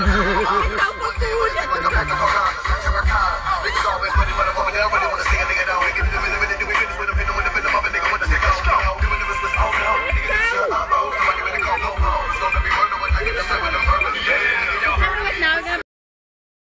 Niggas always ready when a woman down, when they wanna see a nigga down.